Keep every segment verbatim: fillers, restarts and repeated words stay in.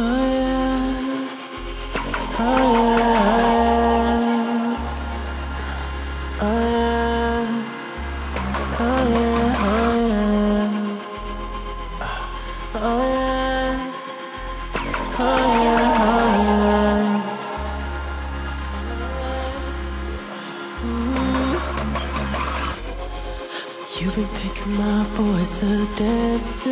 You've been picking my voice to dance to.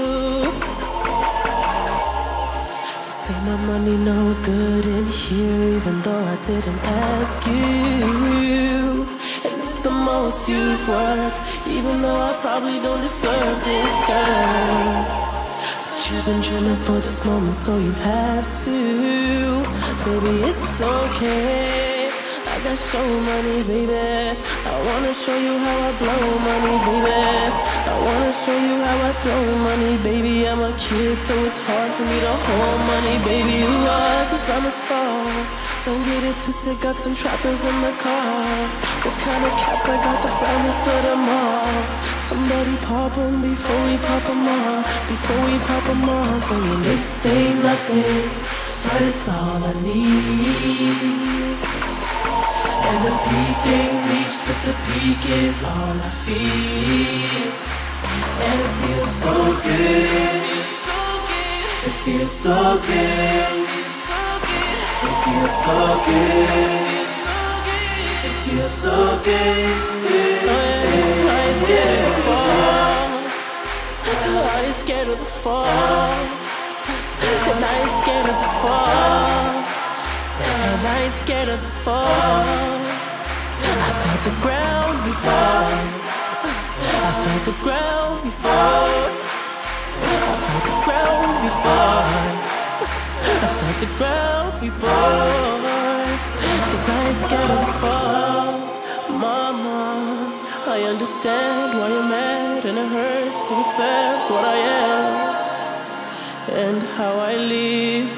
You say my money no good in here, even though I didn't ask you. And it's the most you've worked, even though I probably don't deserve this, girl. But you've been dreaming for this moment, so you have to. Baby, it's okay, I got show money, baby. I wanna show you how I blow money, baby. I wanna show you how I throw money, baby. I'm a kid, so it's hard for me to hold money, baby. You are, cause I'm a star. Don't get it twisted, got some trappers in my car. What kind of caps? I got the brightness of them all. Somebody pop them before we pop them all. Before we pop them all. Saying this ain't nothing, but it's all I need. And the peak ain't reached, but the peak is all I feel. And it feels so good. It feels so good. It feels so good. It feels so good. I ain't scared of the fall. I ain't scared of the fall. And I ain't scared of the fall. And I ain't scared of the fall. I felt the ground before. I felt the ground before. I felt the ground before. I felt the ground before. Cause I ain't scared of the fall. Mama, I understand why you're mad, and it hurts to accept what I am and how I live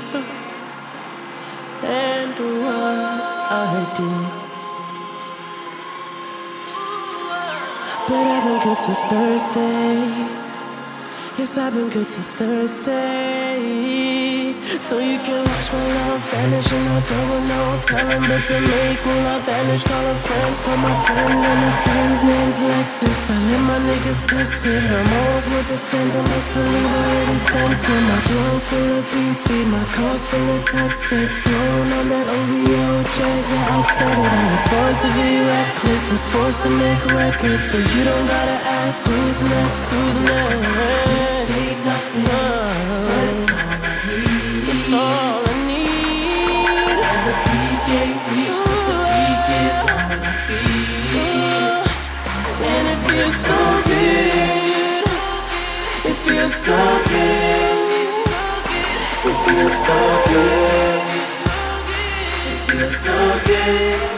and what I did. But I've been good since Thursday. Yes, I've been good since Thursday. So you can watch my love vanish, and I'll go with no talent but to make will I banish. Call a friend for my friend, and my friend's name's Lexus. I let my niggas listed. I'm always with the send. I must believe I already spent it. My blow full of B C, my cup full of Texas. Flown on that O V O jet, yeah, I said it. I was born to be reckless, was forced to make records. So you don't gotta ask who's next, who's next. This ain't nothing, but it's all I need. It's all I need. And the peak ain't reached, but the peak is all I feel. And it feels so good. It feels so good. It feels so good. It feels so good.